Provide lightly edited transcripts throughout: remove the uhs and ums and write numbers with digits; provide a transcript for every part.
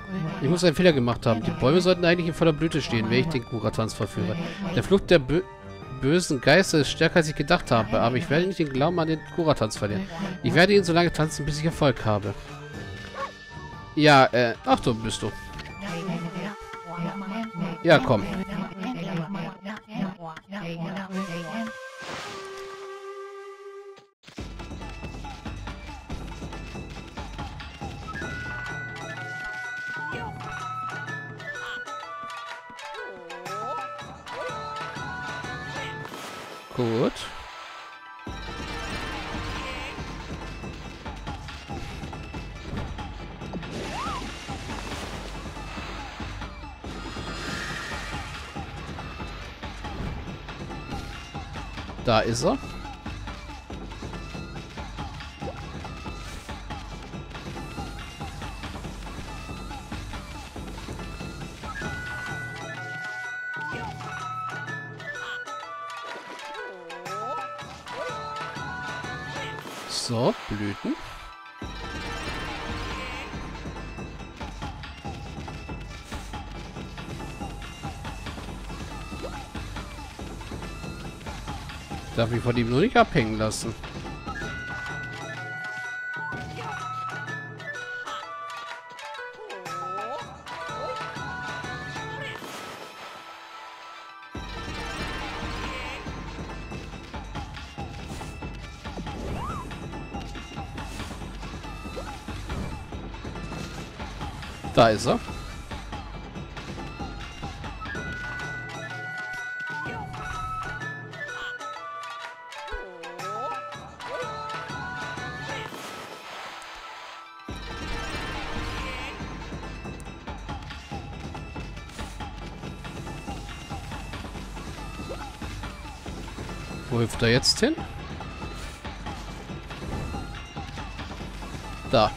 Ich muss einen Fehler gemacht haben. Die Bäume sollten eigentlich in voller Blüte stehen, wenn ich den Kuratanz verführe. Der Fluch der bösen Geister ist stärker, als ich gedacht habe, aber ich werde nicht den Glauben an den Kuratanz verlieren. Ich werde ihn so lange tanzen, bis ich Erfolg habe. Ja, ach du bist du. Ja, komm. Gut. Da ist er. So, Blüten. Darf mich von ihm nur nicht abhängen lassen. Da ist er. Wo hüpft er jetzt hin? Da.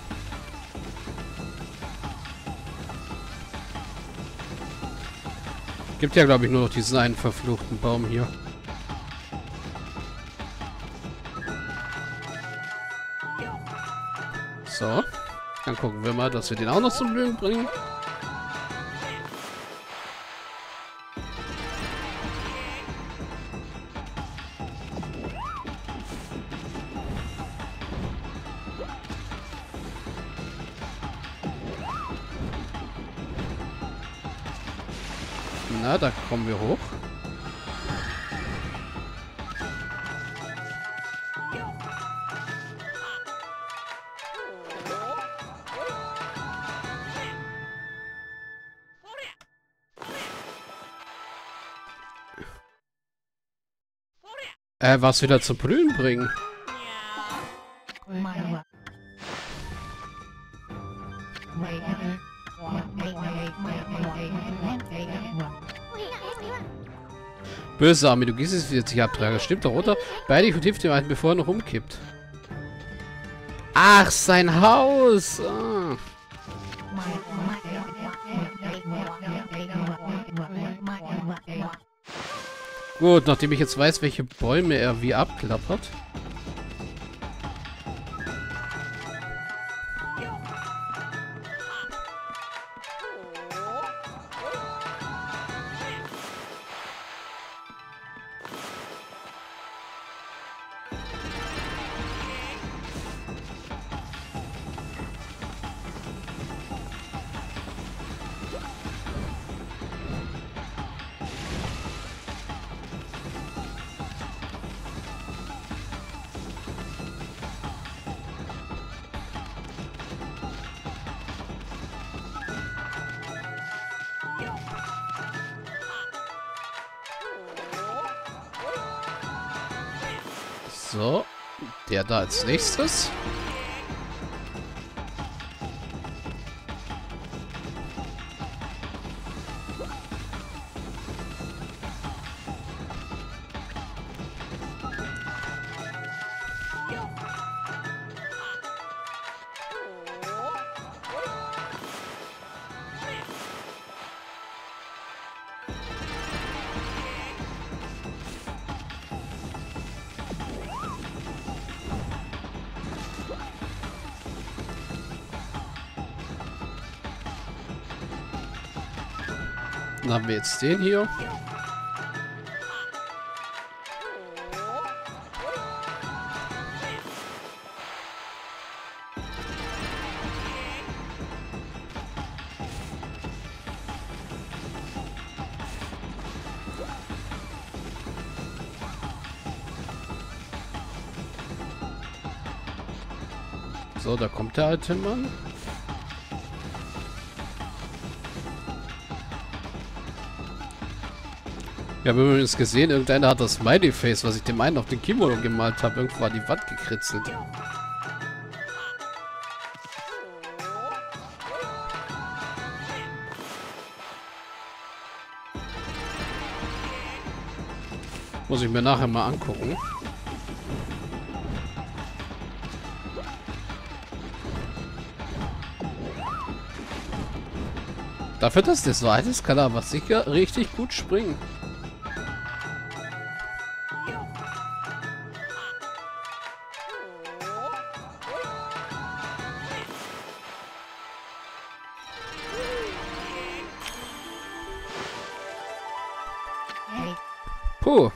Gibt ja, glaube ich, nur noch diesen einen verfluchten Baum hier. So. Dann gucken wir mal, dass wir den auch noch zum Blühen bringen. Na, da kommen wir hoch. Was wieder zum Brüllen bringen. Böse Arme, du gehst es wieder sich abtragen. Stimmt doch, oder? Beide und hilft ihm ein, bevor er noch umkippt. Ach, sein Haus! Ah. Gut, nachdem ich jetzt weiß, welche Bäume er wie abklappert. So, der da als nächstes. Dann haben wir jetzt den hier. So, da kommt der alte Mann. Ich habe übrigens gesehen, irgendeiner hat das Smiley-Face, was ich dem einen auf den Kimono gemalt habe, irgendwo an die Wand gekritzelt. Muss ich mir nachher mal angucken. Dafür, dass der so alt ist, kann er aber sicher richtig gut springen. Puh.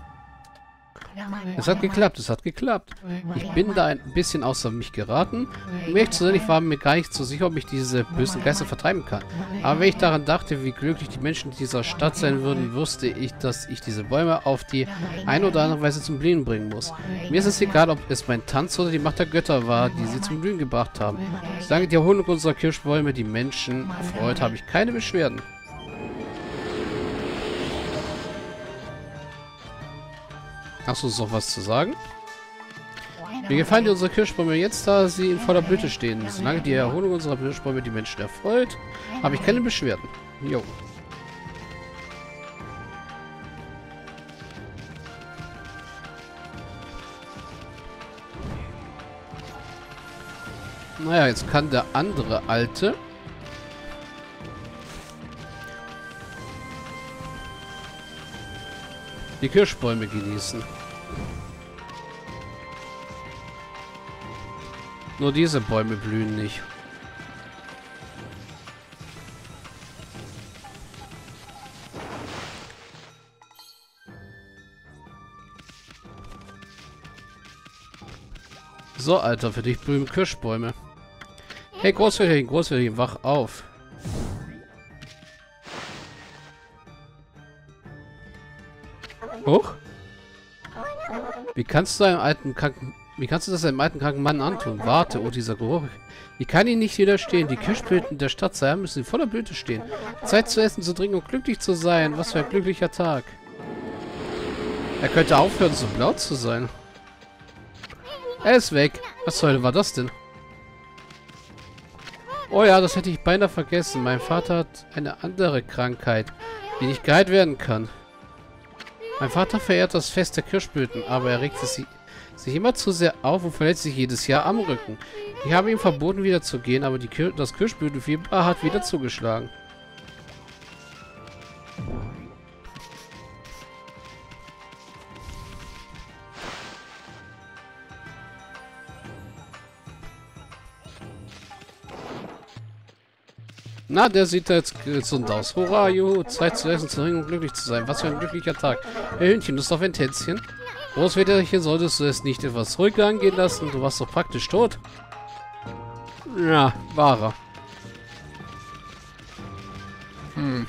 Es hat geklappt, es hat geklappt. Ich bin da ein bisschen außer mich geraten. Um ehrlich zu sein, ich war mir gar nicht so sicher, ob ich diese bösen Geister vertreiben kann. Aber wenn ich daran dachte, wie glücklich die Menschen dieser Stadt sein würden, wusste ich, dass ich diese Bäume auf die eine oder andere Weise zum Blühen bringen muss. Mir ist es egal, ob es mein Tanz oder die Macht der Götter war, die sie zum Blühen gebracht haben. Solange die Erholung unserer Kirschbäume die Menschen erfreut, habe ich keine Beschwerden. Hast du noch was zu sagen? Mir gefallen die unsere Kirschbäume jetzt, da sie in voller Blüte stehen. Solange die Erholung unserer Kirschbäume die Menschen erfreut, habe ich keine Beschwerden. Jo. Naja, jetzt kann der andere Alte die Kirschbäume genießen. Nur diese Bäume blühen nicht. So, Alter, für dich blühen Kirschbäume. Hey, Großväterchen, wach auf. Hoch? Wie kannst du das einem alten kranken Mann antun? Warte, oh, dieser Geruch. Ich kann ihn nicht widerstehen. Die Kirschblüten der Stadt Siam müssen in voller Blüte stehen. Zeit zu essen, zu trinken und glücklich zu sein. Was für ein glücklicher Tag. Er könnte aufhören, so laut zu sein. Er ist weg. Was zur Hölle war das denn? Oh ja, das hätte ich beinahe vergessen. Mein Vater hat eine andere Krankheit, die nicht geheilt werden kann. Mein Vater verehrt das Fest der Kirschblüten, aber er regt sich immer zu sehr auf und verletzt sich jedes Jahr am Rücken. Ich habe ihm verboten, wieder zu gehen, aber das Kirschblütenfieber hat wieder zugeschlagen. Na, der sieht jetzt gesund aus. Hurra, juhu, Zeit zu essen, zu trinken und glücklich zu sein. Was für ein glücklicher Tag. Hey Hühnchen, Lust auf ein Tänzchen? Großväterchen, solltest du es nicht etwas ruhiger angehen lassen? Du warst doch praktisch tot. Ja, war er.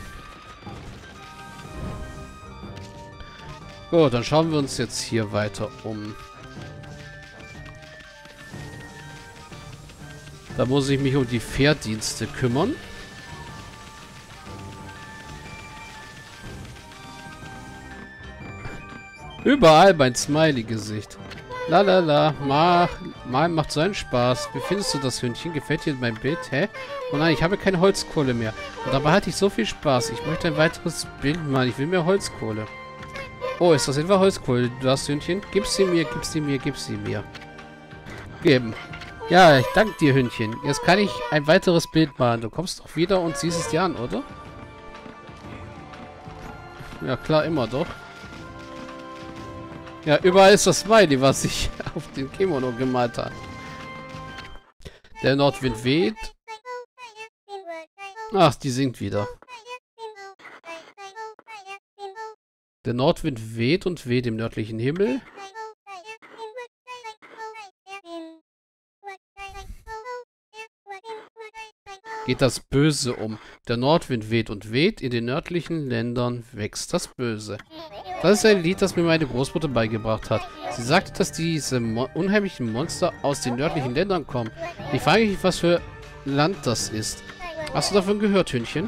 Gut, dann schauen wir uns jetzt hier weiter um. Da muss ich mich um die Fährdienste kümmern. Überall mein Smiley-Gesicht. Lalala, mal macht so einen Spaß. Wie findest du das, Hündchen? Gefällt dir mein Bild? Hä? Oh nein, ich habe keine Holzkohle mehr. Und dabei hatte ich so viel Spaß. Ich möchte ein weiteres Bild malen. Ich will mehr Holzkohle. Oh, ist das etwa Holzkohle? Du hast, Hündchen? Gib sie mir, gib sie mir, gib sie mir. Geben. Ja, ich danke dir, Hündchen. Jetzt kann ich ein weiteres Bild malen. Du kommst doch wieder und siehst es dir an, oder? Ja, klar, immer doch. Ja, überall ist das Smiley, was ich auf dem Kimono gemalt habe. Der Nordwind weht. Ach, die singt wieder. Der Nordwind weht und weht im nördlichen Himmel. Geht das Böse um. Der Nordwind weht und weht. In den nördlichen Ländern wächst das Böse. Das ist ein Lied, das mir meine Großmutter beigebracht hat. Sie sagte, dass diese unheimlichen Monster aus den nördlichen Ländern kommen. Ich frage mich, was für Land das ist. Hast du davon gehört, Hündchen?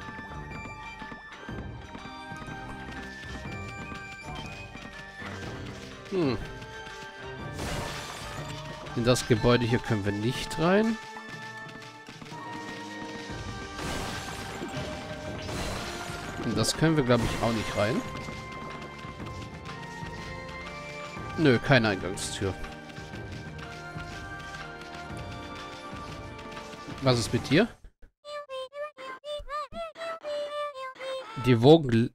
In das Gebäude hier können wir nicht rein. In das können wir, glaube ich, auch nicht rein. Nö, keine Eingangstür. Was ist mit dir? Die Wogen...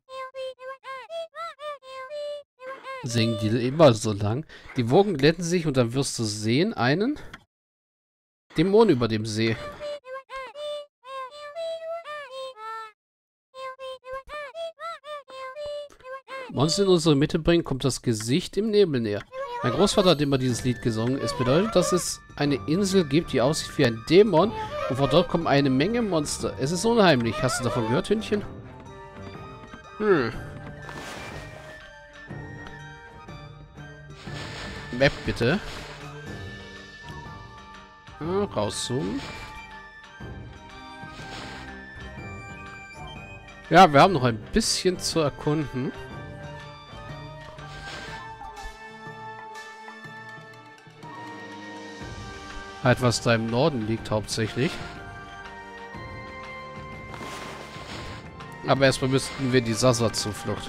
Singen die immer so lang. Die Wogen glätten sich und dann wirst du sehen einen Dämon über dem See. Monster in unsere Mitte bringen, kommt das Gesicht im Nebel näher. Mein Großvater hat immer dieses Lied gesungen. Es bedeutet, dass es eine Insel gibt, die aussieht wie ein Dämon und von dort kommen eine Menge Monster. Es ist unheimlich. Hast du davon gehört, Hündchen? Map bitte. Rauszoomen. Ja, wir haben noch ein bisschen zu erkunden. Halt, was da im Norden liegt hauptsächlich. Aber erstmal müssten wir die Sasa-Zuflucht.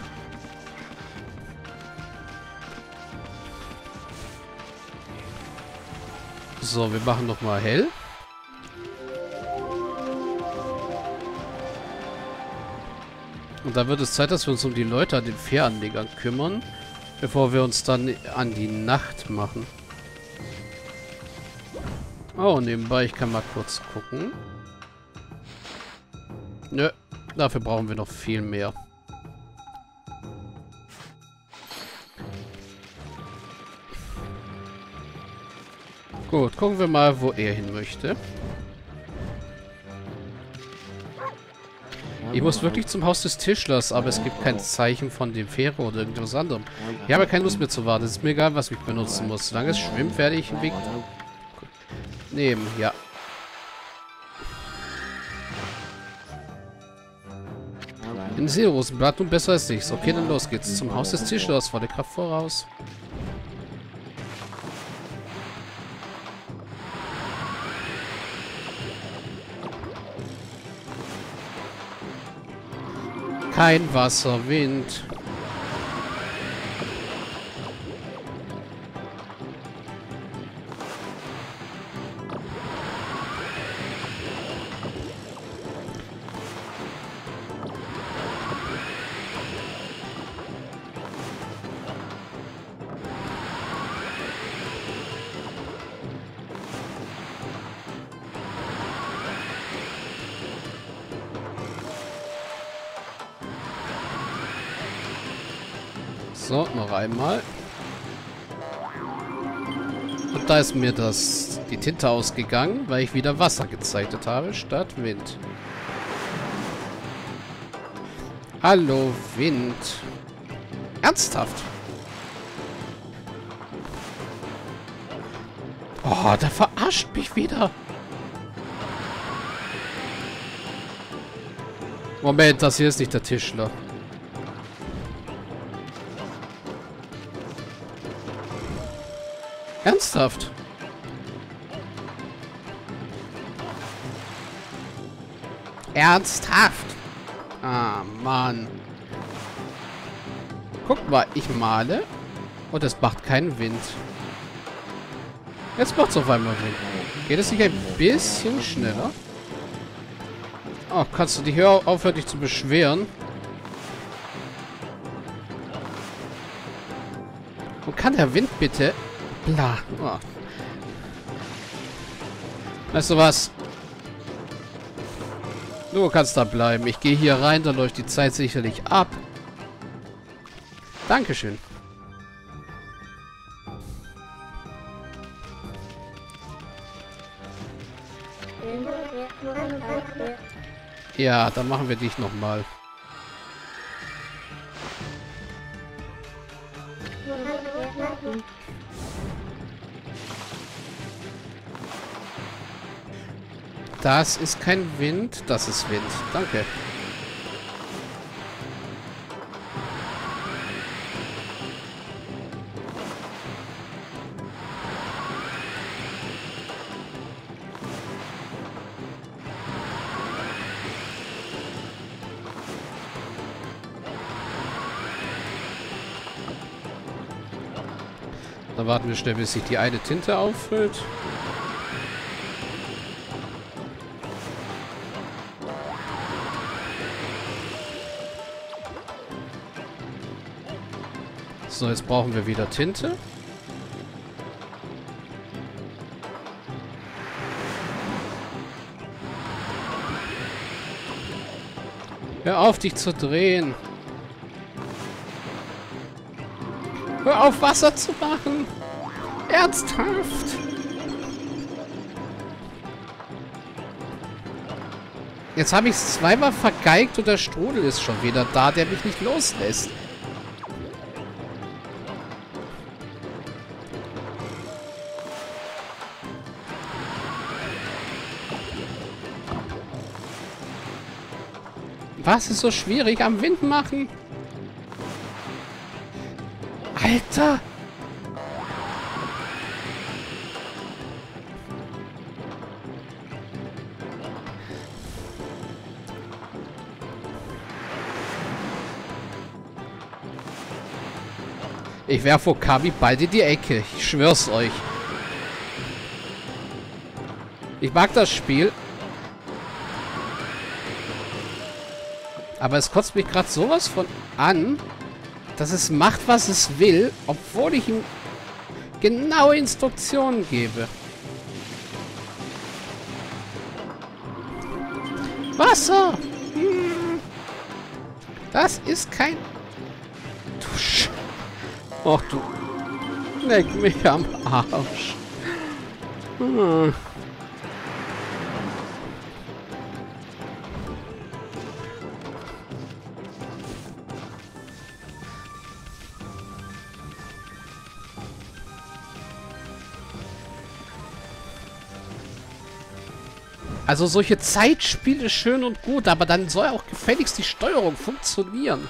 So, wir machen noch mal hell. Und da wird es Zeit, dass wir uns um die Leute an den Fähranlegern kümmern, bevor wir uns dann an die Nacht machen. Oh, nebenbei, ich kann mal kurz gucken. Nö, dafür brauchen wir noch viel mehr. Gut, gucken wir mal, wo er hin möchte. Ich muss wirklich zum Haus des Tischlers, aber es gibt kein Zeichen von dem Fähre oder irgendwas anderem. Ich habe keine Lust mehr zu warten. Es ist mir egal, was ich benutzen muss. Solange es schwimmt, werde ich einen Weg nehmen. Ja. Ein Seerosenblatt, nun besser als nichts. Okay, dann los geht's. Zum Haus des Tischlers. Volle Kraft voraus. Kein Wasser, Wind. So, noch einmal. Und da ist mir die Tinte ausgegangen, weil ich wieder Wasser gezeichnet habe, statt Wind. Hallo, Wind. Ernsthaft? Oh, der verarscht mich wieder. Moment, das hier ist nicht der Tischler. Ernsthaft? Ernsthaft? Ah, Mann. Guck mal, ich male und es macht keinen Wind. Jetzt macht es auf einmal Wind. Geht es nicht ein bisschen schneller? Oh, kannst du dich aufhören, dich zu beschweren? Und kann der Wind bitte... Bla. Oh. Weißt du was? Du kannst da bleiben. Ich gehe hier rein, dann läuft die Zeit sicherlich ab. Dankeschön. Ja, dann machen wir dich nochmal. Das ist kein Wind, das ist Wind. Danke. Dann warten wir schnell, bis sich die eine Tinte auffüllt. So, jetzt brauchen wir wieder Tinte. Hör auf, dich zu drehen. Hör auf, Wasser zu machen. Ernsthaft. Jetzt habe ich es zweimal vergeigt und der Strudel ist schon wieder da, der mich nicht loslässt. Was ist so schwierig am Wind machen? Alter! Ich werfe Okami bald in die Ecke. Ich schwör's euch. Ich mag das Spiel. Aber es kotzt mich gerade sowas von an, dass es macht, was es will, obwohl ich ihm genaue Instruktionen gebe. Wasser! Das ist kein... Dusch. Och du... Leck mich am Arsch. Also solche Zeitspiele schön und gut, aber dann soll auch gefälligst die Steuerung funktionieren.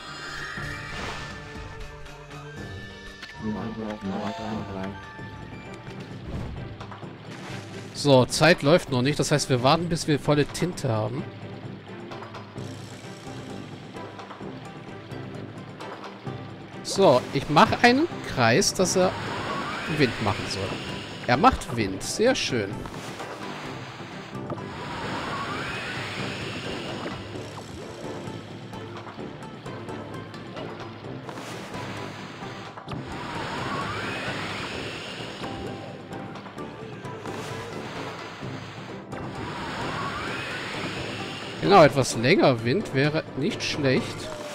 So, Zeit läuft noch nicht. Das heißt, wir warten, bis wir volle Tinte haben. So, ich mache einen Kreis, dass er Wind machen soll. Er macht Wind. Sehr schön. Genau, etwas länger Wind wäre nicht schlecht.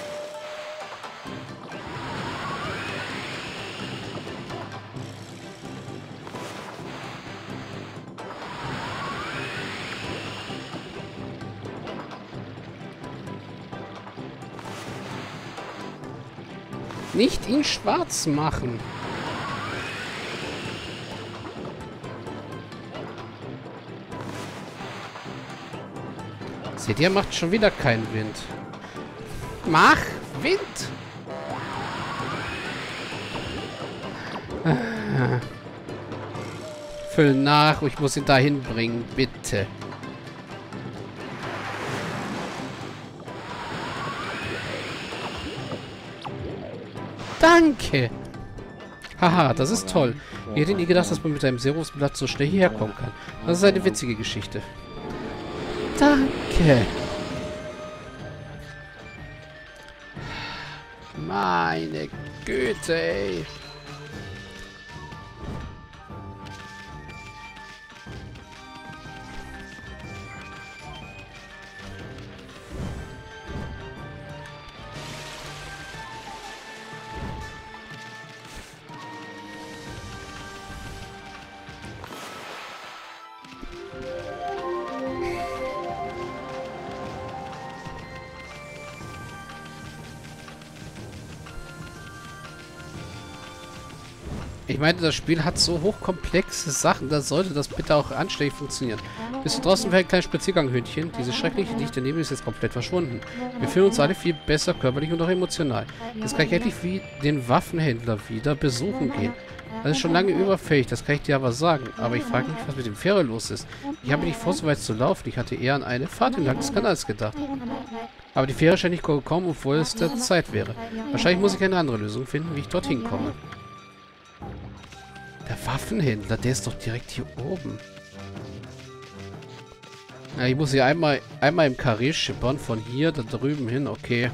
Nicht ihn schwarz machen. Seht ihr, macht schon wieder keinen Wind. Mach Wind! Füll nach, ich muss ihn dahin bringen, bitte. Danke! Haha, das ist toll. Ich hätte nie gedacht, dass man mit einem Serumsblatt so schnell hierher kommen kann. Das ist eine witzige Geschichte. Danke. Meine Güte, ey. Ich meine, das Spiel hat so hochkomplexe Sachen, da sollte das bitte auch anständig funktionieren. Bist du draußen für einen kleinen Spaziergang, Hündchen? Diese schreckliche dichte Nebel ist jetzt komplett verschwunden. Wir fühlen uns alle viel besser körperlich und auch emotional. Jetzt kann ich endlich wie den Waffenhändler wieder besuchen gehen. Das ist schon lange überfällig, das kann ich dir aber sagen. Aber ich frage mich, was mit dem Fähre los ist. Ich habe nicht vor, so weit zu laufen. Ich hatte eher an eine Fahrt entlang des Kanals gedacht. Aber die Fähre scheint nicht gekommen, obwohl es der Zeit wäre. Wahrscheinlich muss ich eine andere Lösung finden, wie ich dorthin komme. Der Waffenhändler, der ist doch direkt hier oben. Ja, ich muss hier einmal im Karree schippern. Von hier da drüben hin, okay.